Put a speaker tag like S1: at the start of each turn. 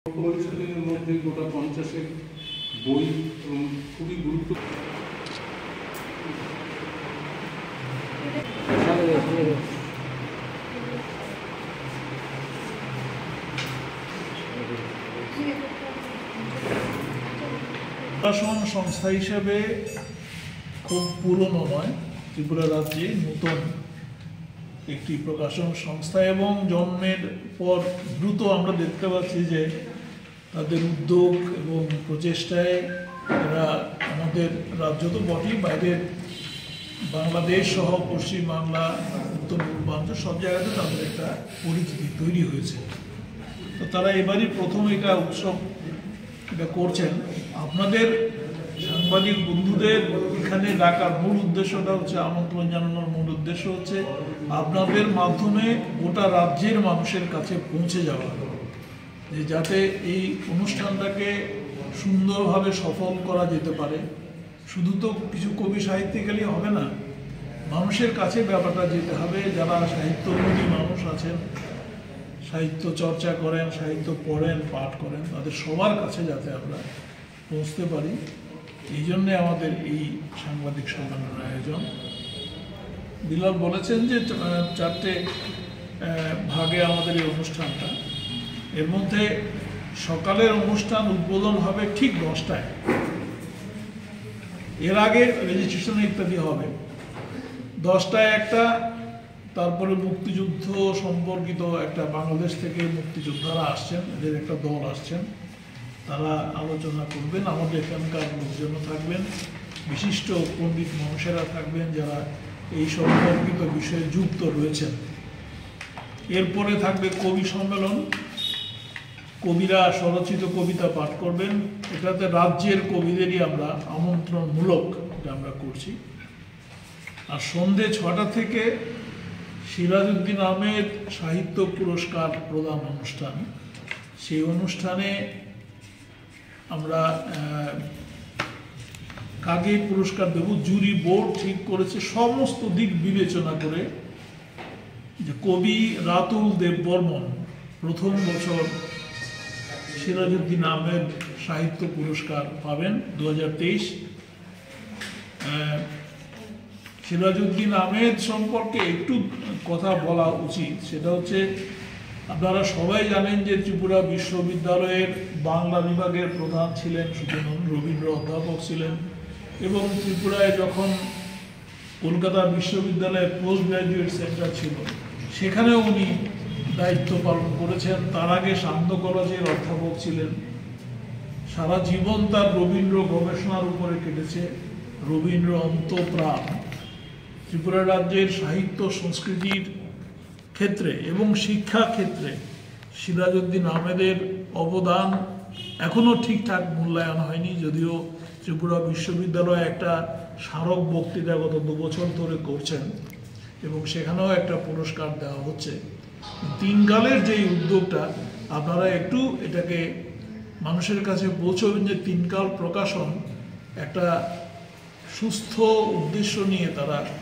S1: পরিষদের মধ্যে গোটা 50-এর বই এবং খুবই গুরুত্ব
S2: প্রকাশন সংস্থা হিসেবে খুব পুরনো নয়, ত্রিপুরা রাজ্যে নতুন একটি প্রকাশন সংস্থা এবং জন্মের পর দ্রুত আমরা দেখতে পাচ্ছি যে তাদের উদ্যোগ এবং প্রচেষ্টায় এরা আমাদের রাজ্য তো বটেই, বাইরের বাংলাদেশ সহ পশ্চিমবাংলা, উত্তর পূর্বাঞ্চল সব জায়গাতে তাদের একটা পরিচিতি তৈরি হয়েছে। তো তারা এবারই প্রথম এটা উৎসব এটা করছেন। আপনাদের সাংবাদিক বন্ধুদের এখানে ডাকার মূল উদ্দেশ্যটা হচ্ছে, আমন্ত্রণ জানানোর মূল উদ্দেশ্য হচ্ছে আপনাদের মাধ্যমে গোটা রাজ্যের মানুষের কাছে পৌঁছে যাওয়া, যে যাতে এই অনুষ্ঠানটাকে সুন্দরভাবে সফল করা যেতে পারে। শুধু তো কিছু কবি সাহিত্যিকই হবে না, মানুষের কাছে ব্যাপারটা যেতে হবে। যারা সাহিত্যমোহী মানুষ আছেন, সাহিত্য চর্চা করেন, সাহিত্য পড়েন, পাঠ করেন, তাদের সবার কাছে যাতে আমরা পৌঁছতে পারি, এই জন্যে আমাদের এই সাংবাদিক সম্মেলনের আয়োজন। বিলাল বলেছেন যে 4টে ভাগে আমাদের এই অনুষ্ঠানটা। এর মধ্যে সকালের অনুষ্ঠান উদ্বোধন হবে ঠিক 10টায়। এর আগে রেজিস্ট্রেশন ইত্যাদি হবে। 10টায় একটা, তারপরে মুক্তিযুদ্ধ সম্পর্কিত একটা, বাংলাদেশ থেকে মুক্তিযোদ্ধারা আসছেন, এদের একটা দল আসছেন, তারা আলোচনা করবেন। আমাদের এখানকার লোকজন থাকবেন, বিশিষ্ট পণ্ডিত মানুষেরা থাকবেন যারা এই সম্পর্কিত বিষয়ে যুক্ত রয়েছেন। এরপরে থাকবে কবি সম্মেলন, কবিরা স্বরচিত কবিতা পাঠ করবেন। এটাতে রাজ্যের কবিদেরই আমরা আমন্ত্রণমূলক এটা আমরা করছি। আর সন্ধে 6টা থেকে সিরাজউদ্দিন আহমেদ সাহিত্য পুরস্কার প্রদান অনুষ্ঠান। সেই অনুষ্ঠানে আমরা কাকে পুরস্কার দেব, জুরি বোর্ড ঠিক করেছে সমস্ত দিক বিবেচনা করে যে কবি রাতুল দেব বর্মন প্রথম বছর সিরাজউদ্দিন আহমেদ সাহিত্য পুরস্কার পাবেন 2023। সিরাজউদ্দিন আহমেদ সম্পর্কে একটু কথা বলা উচিত। সেটা হচ্ছে, আপনারা সবাই জানেন যে ত্রিপুরা বিশ্ববিদ্যালয়ের বাংলা বিভাগের প্রধান ছিলেন, শুধু রবীন্দ্র অধ্যাপক ছিলেন, এবং ত্রিপুরায় যখন কলকাতা বিশ্ববিদ্যালয়ের পোস্ট গ্র্যাজুয়েট সেন্টার ছিল সেখানেও উনি দায়িত্ব পালন করেছেন। তার আগে সান্ধ্য কলেজের অধ্যাপক ছিলেন। সারা জীবন তার রবীন্দ্র গবেষণার উপরে কেটেছে। রবীন্দ্র অন্তঃপ্রাণ। ত্রিপুরা রাজ্যের সাহিত্য সংস্কৃতির ক্ষেত্রে এবং শিক্ষা ক্ষেত্রে সিরাজউদ্দিন আহমেদের অবদান এখনও ঠিকঠাক মূল্যায়ন হয়নি, যদিও ত্রিপুরা বিশ্ববিদ্যালয়ে একটা স্মারক বক্তৃতা গত 2 বছর ধরে করছেন এবং সেখানেও একটা পুরস্কার দেওয়া হচ্ছে। 3 কালের যেই উদ্যোগটা, আপনারা একটু এটাকে মানুষের কাছে পৌঁছবেন যে 3 কাল প্রকাশন একটা সুস্থ উদ্দেশ্য নিয়ে তারা